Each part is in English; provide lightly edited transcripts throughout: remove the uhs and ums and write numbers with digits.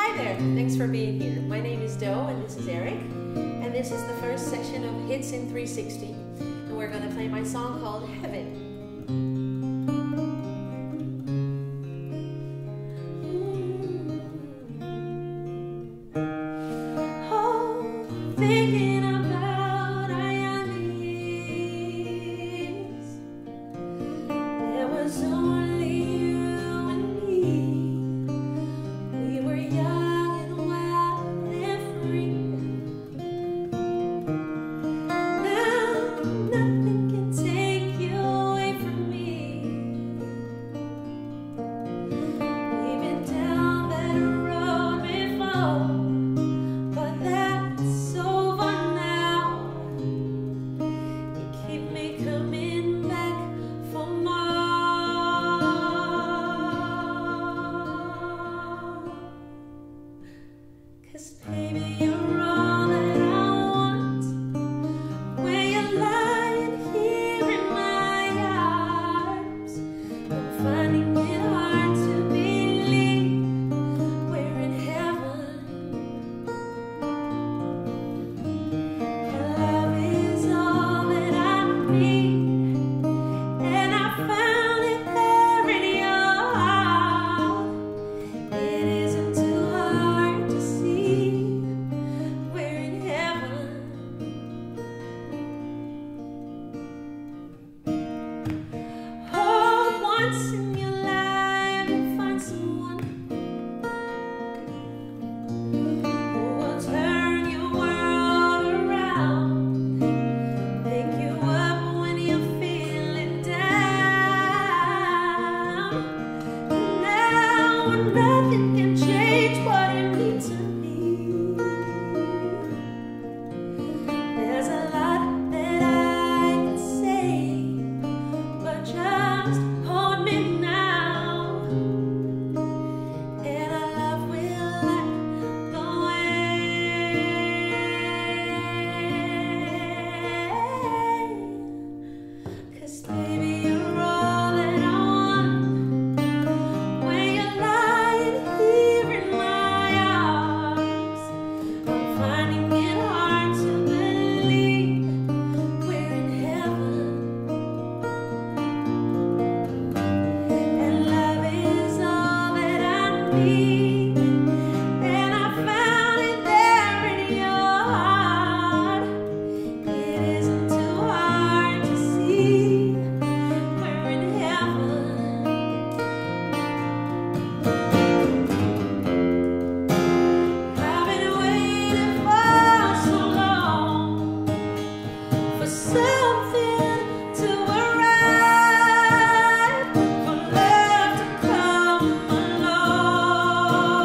Hi there, thanks for being here. My name is Doe and this is Eric. And this is the first session of Hits in 360. And we're going to play my song called Heaven. Thinking about our young years, there was only you and me. We were young and wild and free. Now nothing can take you away from me. We've been down that road before, but that's over now. You keep me coming back for more. 'Cause baby, you're all that I want. When you're lying here in my arms, I'm finding it hard to believe we're in heaven. Love is all that I need, and I found it there in your heart. It isn't too hard to see we're in heaven. Oh, once in your life you find someone who will turn your world around, pick you up when you're feeling down. Now nothing can change what you mean to me. There's a lot that I could say, but just hold me now, and our love will light the way. 'Cause baby, you're all that I want. When you're lying here in my arms, I'm finding it hard to believe we're in heaven. And love is all that I need, and I found it there in your heart. It isn't too hard to see we're in heaven. I've been waiting for so long for something to arrive, for love to come along.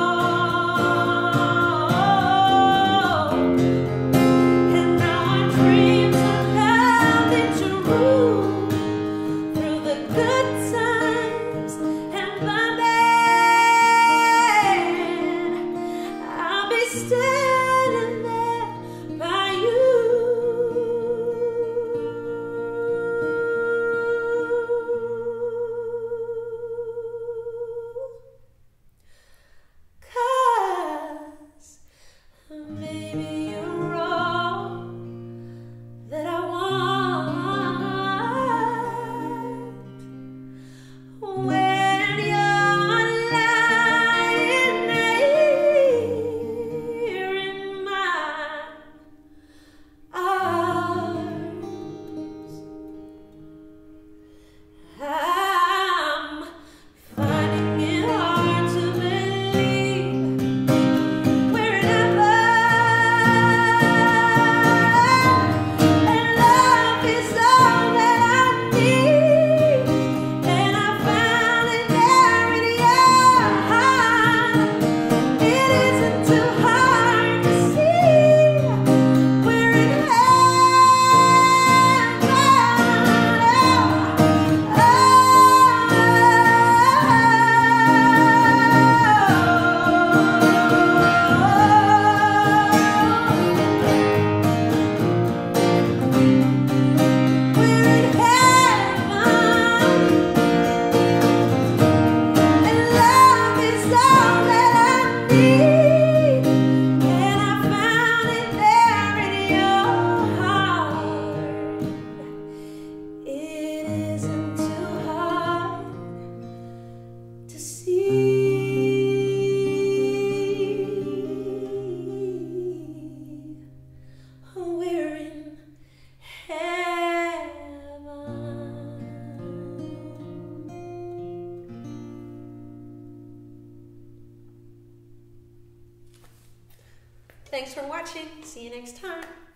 Thanks for watching. See you next time.